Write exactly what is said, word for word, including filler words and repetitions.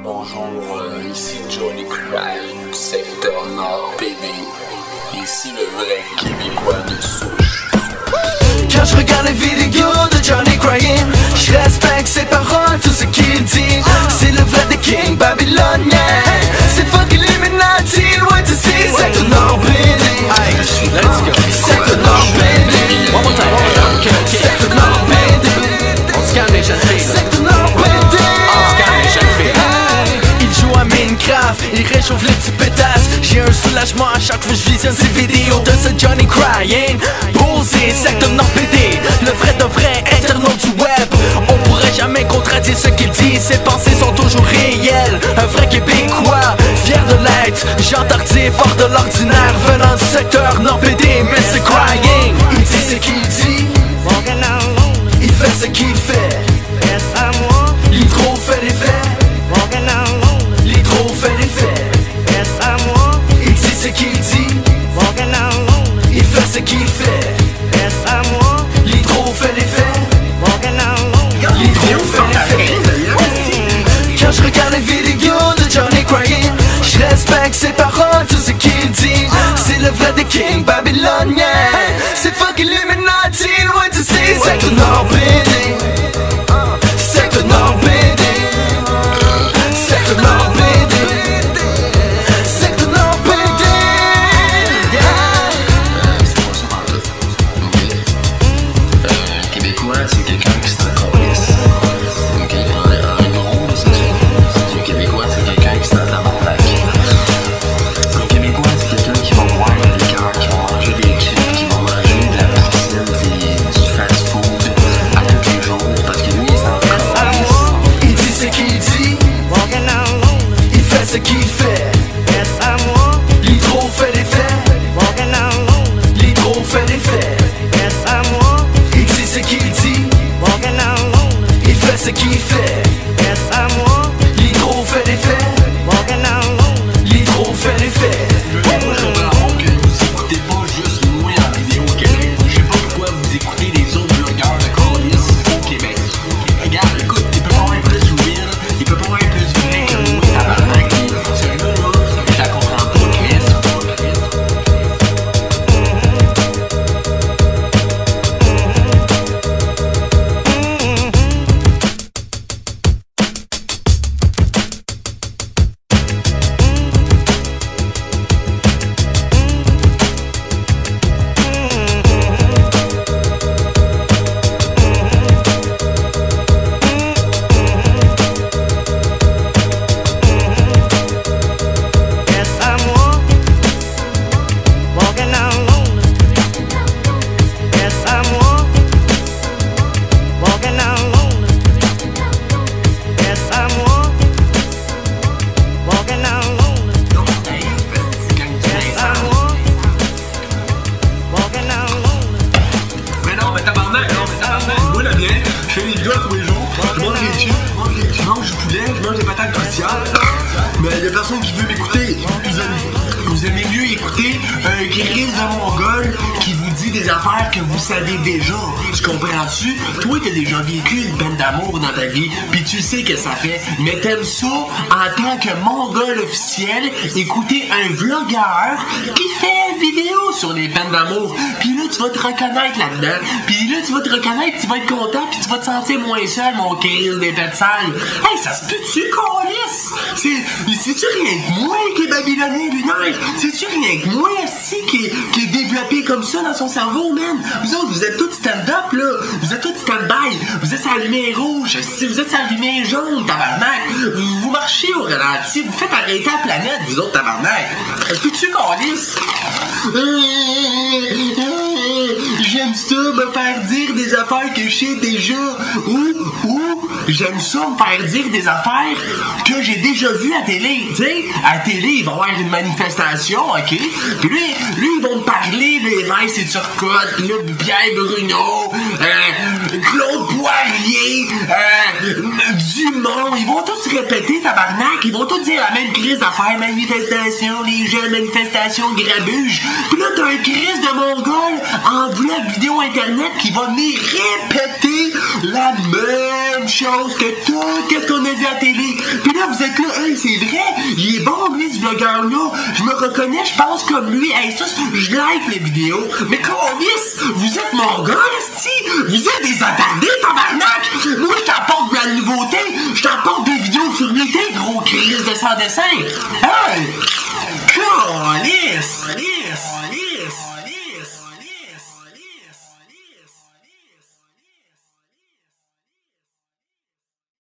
Bonjour, euh, ici Johnny Crime, secteur Nord P D. Ici le vrai Québécois de souche. Quand je regarde les vidéos de Johnny Crying, je respecte ses paroles, tout ce qu'il dit. C'est le vrai des kings babyloniens. C'est fuck Illuminati, loin d'ici. C'est un Nord P D. Let's go. C'est un Nord P D. One more time. C'est un Nord P D. On se calme les jeunes filles. C'est un Nord P D. On se calme les jeunes filles. Il joue à Minecraft, il réchauffe les petits pétasses. J'ai un soulagement à chaque fois que je visionne ces vidéos de ce Johnny Crying. Posé, secteur Nord P D, le vrai de vrai internaute du web. On pourrait jamais contredire ce qu'il dit, ses pensées sont toujours réelles. Un vrai Québécois, fier de l'être, gendardier fort de l'ordinaire, venant du secteur Nord P D, mais c'est Crying. Il dit ce qu'il dit, il fait ce qu'il fait. L'hydro fait les faits, l'hydro fait les faits. Il dit ce qu'il dit, il fait ce qu'il fait. L'hydro fait les faits, l'hydro fait les faits. Quand je regarde les vidéos de Johnny Crying, je respecte ses paroles, tout ce qu'il dit. C'est le vrai des kings babyloniens. C'est fuck Illuminati, loin d'ici. C'est un Nord P D. C'est un Nord P D. C'est un Nord P D. C'est un Nord P D. Un Québécois, c'est quelqu'un qui se calisse. Ok, un, un gros, c'est ça. Un Québécois, c'est quelqu'un qui se tabarnak. Un Québécois, c'est quelqu'un qui va boire de liqueur, qui va manger des chips, qui va manger de la poutine, des- du fast food à tous les jours, parce que lui, il s'en calisse. Il dit ce qu'il dit, il fait ce qu'il fait. L'hydro fait les faits, l'hydro fait les faits. Il dit ce qu'il dit, il fait ce qu'il fait. L'hydro fait les faits, l'hydro fait les faits. Moi, je comprends que vous écoutez pas juste moi en vidéo au Québec. Je sais pas pourquoi vous écoutez les autres blogueurs de calisse au Québec. Regarde, écoute, il peut pas avoir plus real, il peut pas avoir plus vrai que moi, tabarnak. Ce gars-là, je la comprends pas, Chris. Mais non, mais tabarnak, non, mais tabarnak. Moi, là, bien, je fais des vidéos tous les jours. Je mange des chips, je mange du poulet, je mange des patates cruciales. Mais il y a personne qui veut m'écouter. Vous aimez, vous aimez mieux écouter un gris de mongol qui vous dit des affaires que vous savez déjà. Tu comprends-tu? Toi, t'as déjà vécu une peine d'amour dans ta vie, puis tu sais que ça fait. Mais t'aimes ça, en tant que mongol officiel, écouter un vlogueur qui fait une vidéo sur les peines d'amour. Puis là, tu vas te reconnaître là-dedans. Puis là, tu vas te reconnaître, tu vas être content, puis tu vas te sentir moins seul, mon Chris des têtes sales. Hey, ça se peut-tu, câlisse? C'est, c'est-tu rien que moi qui est babylonien lunaire? C'est-tu rien que moi, si, qui est, qui est développé comme ça dans son cerveau, man? Vous autres, vous êtes tous stand-up, là. Vous êtes tous stand-by. Vous êtes sur la lumière rouge. Si vous êtes sur la lumière jaune, tabarnak. Vous, vous marchez au ralenti. Vous faites arrêter la planète, vous autres, tabarnak. Ça se peut-tu, câlisse? J'aime ça, me faire dire des affaires que je sais déjà. Ou, ou, j'aime ça, me faire dire des affaires que j'ai déjà vues à télé. Tu sais, à télé, il va y avoir une manifestation, ok? Puis lui, lui, ils vont me parler des Vice et Turcotte, puis là, Pierre Bruno, euh, Claude Poirier. Poirier, euh, Dumont, ils vont tous répéter, tabarnak, ils vont tous dire la même crise d'affaires, manifestation, les jeunes, manifestation, grabuge. Puis là, t'as un crise de mongol en vlog vidéo internet qui va venir répéter la même chose que tout, qu'est-ce qu'on a vu à la télé. Puis là, vous êtes là, hey, c'est vrai, il est bon, lui, ce vlogueur-là, je me reconnais, je pense comme lui, hey, ça, je like les vidéos. Mais câlisse, vous êtes mongol, esti, vous êtes des attardés, tabarnak. Moi, je t'apporte de la nouveauté, je t'apporte des vidéos fruitées, gros crise de sans dessin. Hey! Câlisse! Câlisse! Câlisse!